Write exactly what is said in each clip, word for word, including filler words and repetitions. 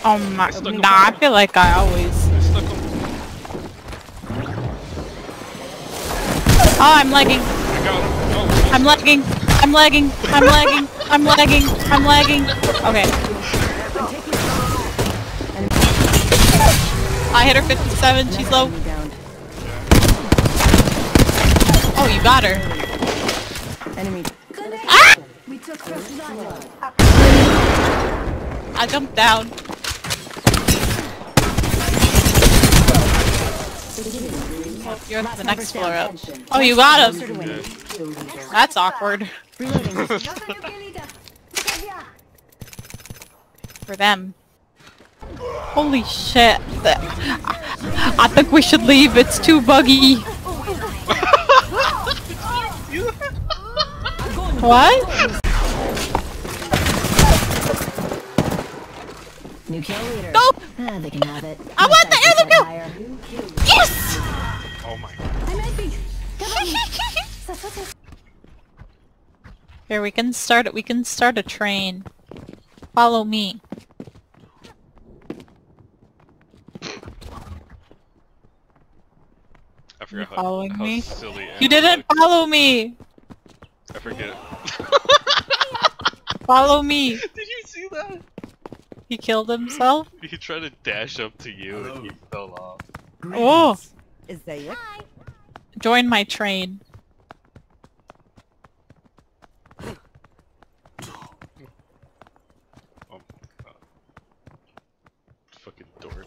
Oh my, nah, I feel like I always... Oh, I'm lagging. I'm lagging. I'm lagging. I'm lagging. I'm lagging. I'm lagging. Okay. I hit her fifty-seven. She's low. Oh, you got her. Ah! I jumped down. Oh, you're the next floor up. Oh, you got him! That's awkward. For them. Holy shit. I think we should leave, it's too buggy. What? New kill leader. Go! Ah, they can have it. I want the other go! Yes! Oh my god. Here, we can start it. We can start a train. Follow me. I forgot how, Following how me? silly I You didn't follow me! I forget. Follow me! Did you see that? He killed himself? He tried to dash up to you and he fell off. Oh! Is that it? Join my train. Oh my god. Fucking dork.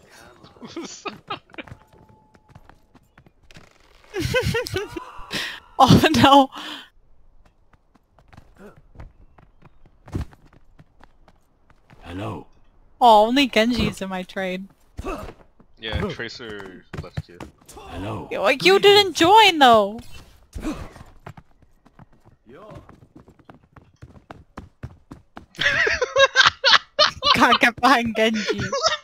Oh no! Hello. Oh, only Genji's in my train. Yeah, Tracer left you. Hello. Yo, like, you didn't join though! Can't get behind Genji.